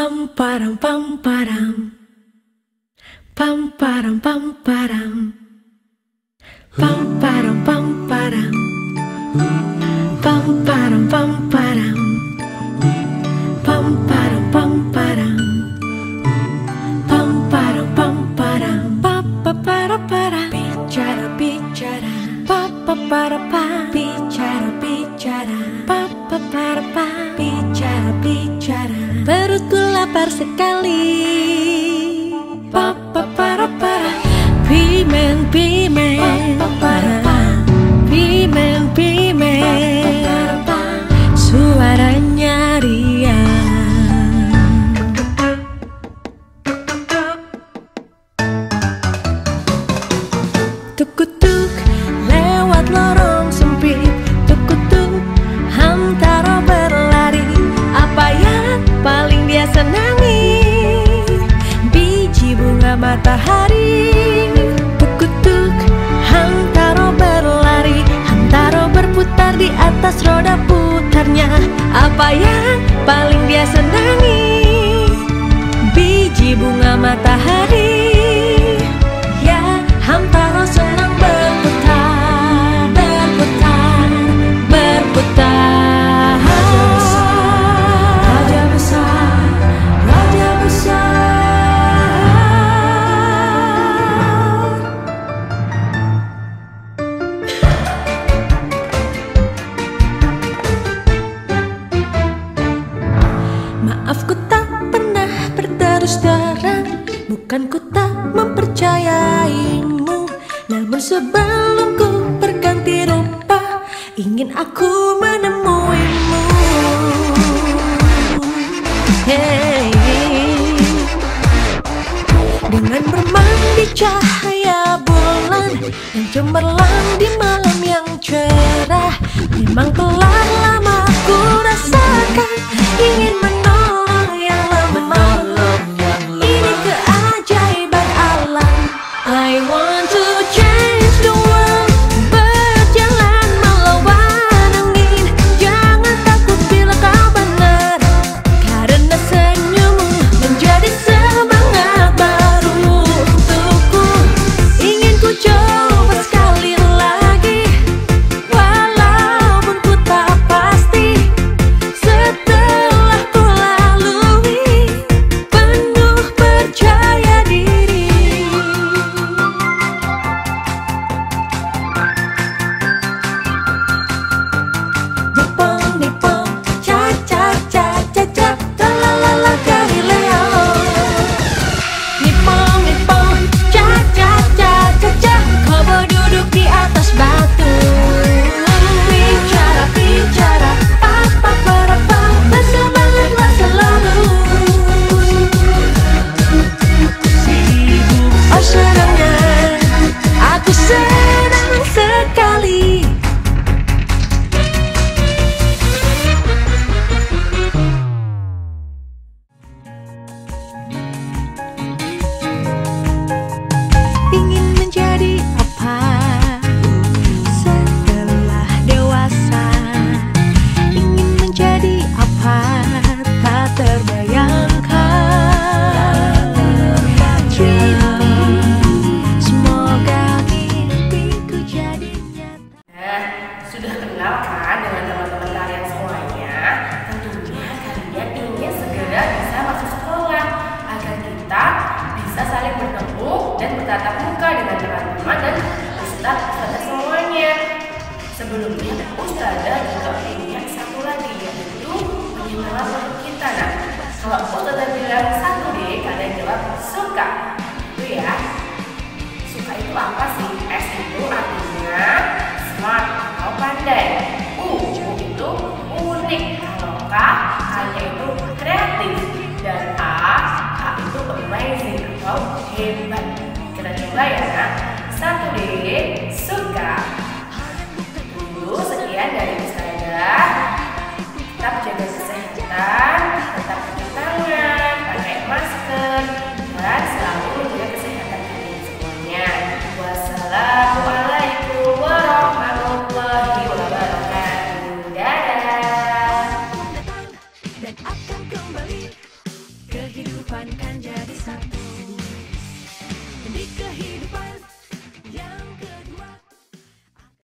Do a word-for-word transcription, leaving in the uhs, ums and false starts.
Pam param pam param, pam param pam param, pam param pam param, pam param pam param, pam param pam param, pam param pam param, pa pa para para, bicara bicara, pa pa para pa, bicara bicara, pa pa para pa, bicara bicara. Perutku lapar sekali. Papa para para, pimen pimen, pimen pimen, suaranya riang. Tuk-tuk lewat lorong sempit, tuk-tuk hamtaro berlari. Apa yang paling dia senangi? Biji bunga matahari. Tuk-tuk hamtaro berlari, hamtaro berputar di atas roda putarnya. Apa yang paling dia senangi? Biji bunga matahari. Ya, hamtaro senang berputar, berputar, berputar. Maaf ku tak pernah berterus terang, bukan ku tak mempercayaimu. Namun sebelum ku berganti rupa, ingin aku menemuimu. Hey. Dengan bermandi cahaya bulan yang cemerlang di malam yang cerah, memang telah lama ku rasakan ingin menolong yang lemah. Ini keajaiban alam. I want to change the world. Berjalan melawan angin, jangan takut bila kau benar, karena senyummu menjadi semangat baru untukku. Ingin ku coba sekali lagi, walaupun ku tak pasti. Setelah ku lalui, penuh percaya diri. Nipong nipong, cha cha cha cha cha, la la la Galileo. Nipong nipong, cha cha cha cha cha, kobo duduk di atas batu. Bicara bicara, apa berapa, masa balik masa lalu. Oh senangnya, aku senang sekali. Ingin menjadi apa setelah dewasa? Ingin menjadi apa? Tak terbayangkan. Dreaming, semoga mimpiku jadi nyata. Nah, sudah kenal kan dengan teman-teman kalian semuanya? Tentunya kalian ingin segera bisa masuk sekolah agar kita bisa saling bertemu dan bertatap muka dengan teman-teman dan ustadz-ustadz semuanya. Sebelumnya, ustadzah juga punya satu lagi, yaitu pengenalan untuk kita. Nah, kalau ustadzah bilang satu deh, kalian jawab suka. Itu ya. Suka itu apa sih? S itu artinya smart atau pandai. U, U itu unik. Kalau K, K-nya itu kreatif. Dan A, A itu amazing atau hebat. Kita coba ya. Satu D, suka. Dulu sekian dari ustazah. Tetap jaga kesehatan, tetap cuci tangan, pakai masker, dan selalu menjaga kesehatan kalian semuanya. Wassalamualaikum warahmatullahi wabarakatuh. Dadah. Dan akan kembali ke kehidupan kan jadi satu.